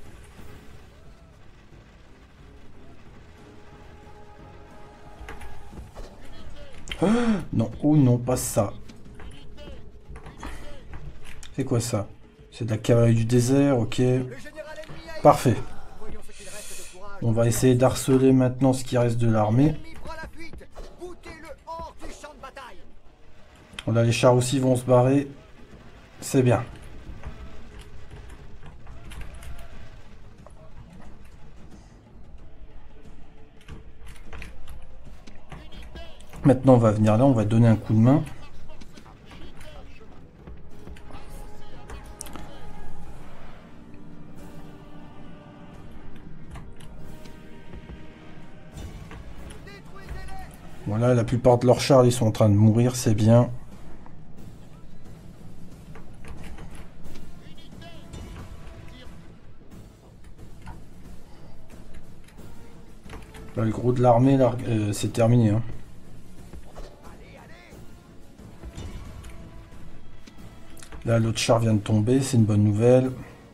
Oh, non, oh non, pas ça. C'est quoi ça? C'est de la cavalerie du désert, ok. Parfait. On va essayer d'harceler maintenant ce qui reste de l'armée. Là, les chars aussi vont se barrer. C'est bien. Maintenant, on va venir là, on va donner un coup de main. Voilà, la plupart de leurs chars, ils sont en train de mourir, c'est bien. Là, le gros de l'armée, là, c'est terminé. Hein. Là, l'autre char vient de tomber, c'est une bonne nouvelle.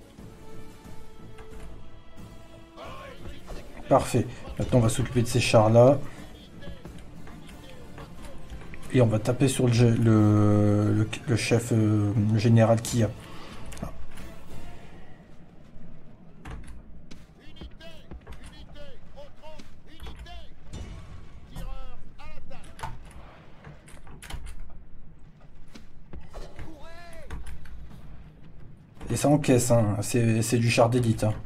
Parfait. Maintenant, on va s'occuper de ces chars-là. Et on va taper sur le chef, le général Kia. Et ça encaisse, hein. C'est du char d'élite. Hein.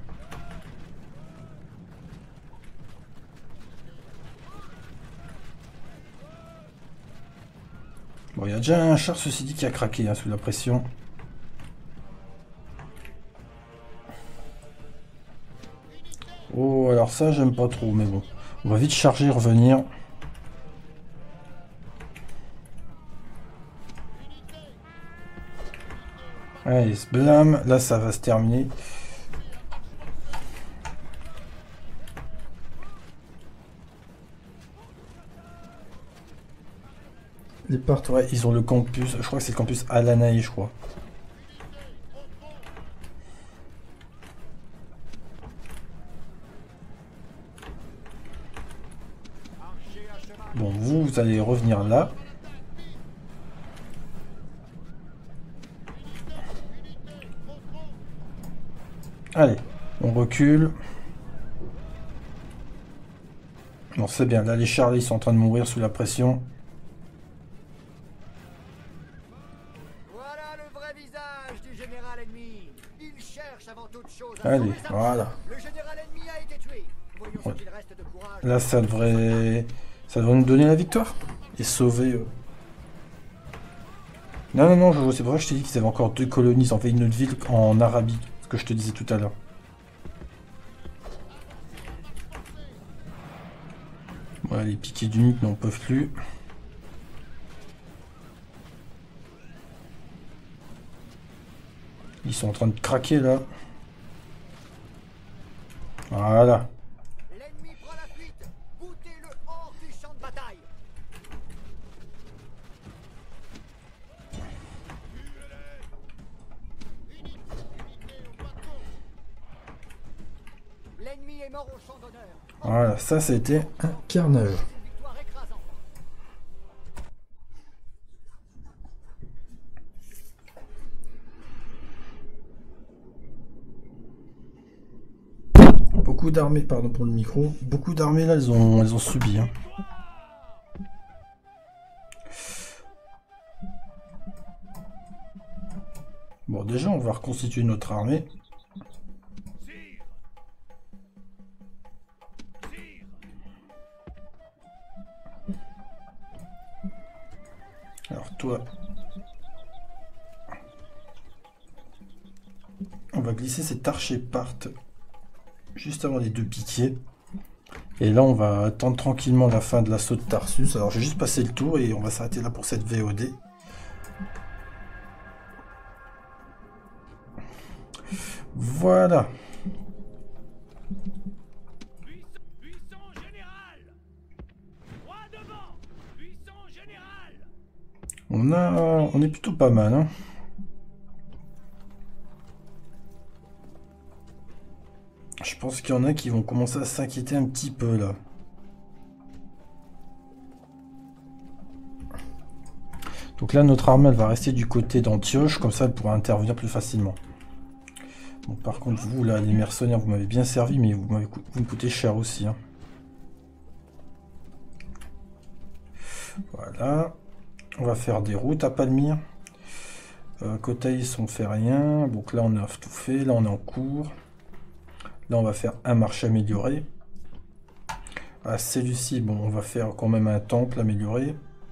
Bon, il y a déjà un char, ceci dit, qui a craqué hein, sous la pression. Oh, alors ça, j'aime pas trop, mais bon. On va vite charger et revenir. Allez, ce blâme, là, ça va se terminer. Les portes, ouais, ils ont le campus. Je crois que c'est le campus Alanaï, je crois. Bon, vous allez revenir là. Allez, on recule. Bon, c'est bien. Là, les chars, ils sont en train de mourir sous la pression. Voilà le vrai visage du général ennemi. Il cherche avant toute chose à Allez, sauver sa voilà. mission. Le général ennemi a été tué. Voyons ce qu'il reste de courage. Là, ça devrait nous donner la victoire. Et sauver... Non, non, non, c'est vrai que je t'ai dit qu'ils avaient encore 2 colonies. Ils ont fait une autre ville en Arabie. Ce que je te disais tout à l'heure. Voilà, les piquets du mythe n'en peuvent plus. Ils sont en train de craquer là. Voilà. L'ennemi prend la fuite. Boutez-le hors du champ de bataille. L'ennemi est mort au champ d'honneur. Voilà, ça a été un carnage. Une victoire écrasante. Beaucoup d'armées, pardon pour le micro, beaucoup d'armées là, elles ont subi. Hein. Bon, déjà, on va reconstituer notre armée. Alors toi, on va glisser cet archer parte juste avant les 2 piquiers. Et là, on va attendre tranquillement la fin de l'assaut de Tarsus. Alors, je vais juste passer le tour et on va s'arrêter là pour cette VOD. Voilà. On est plutôt pas mal, hein. Je pense qu'il y en a qui vont commencer à s'inquiéter un petit peu là. Donc là, notre armée, elle va rester du côté d'Antioche, comme ça, elle pourra intervenir plus facilement. Bon, par contre, vous là, les mercenaires, vous m'avez bien servi, mais vous me coûtez cher aussi. Hein. Voilà. On va faire des routes à Palmyre. Kotaïs, on fait rien. Donc là, on a tout fait. Là, on est en cours. Là, on va faire un marché amélioré. À Séleucie, bon, on va faire quand même un temple amélioré.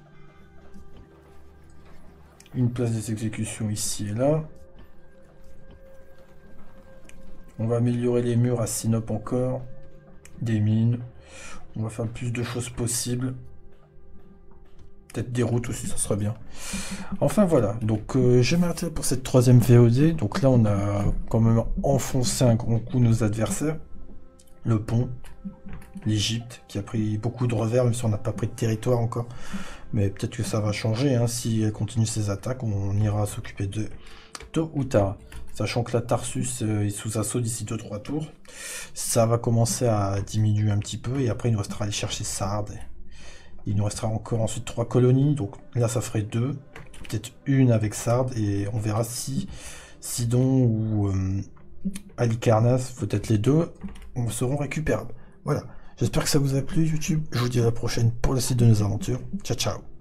Une place des exécutions ici et là. On va améliorer les murs à Sinope encore. Des mines. On va faire le plus de choses possibles. Peut-être des routes aussi, ça serait bien. Enfin voilà, donc je vais m'arrêter pour cette 3e VOD. Donc là, on a quand même enfoncé un grand coup nos adversaires. Le pont, l'Égypte, qui a pris beaucoup de revers, même si on n'a pas pris de territoire encore. Mais peut-être que ça va changer, hein. Si elle continue ses attaques, on ira s'occuper d'eux tôt ou tard. Sachant que la Tarsus est sous assaut d'ici 2-3 tours. Ça va commencer à diminuer un petit peu, et après il nous restera à aller chercher Sardes. Il nous restera encore ensuite 3 colonies, donc là ça ferait 2, peut-être une avec Sardes, et on verra si Sidon ou Halicarnasse, peut-être les 2, seront récupérables. Voilà, j'espère que ça vous a plu YouTube, je vous dis à la prochaine pour le site de nos aventures, ciao ciao.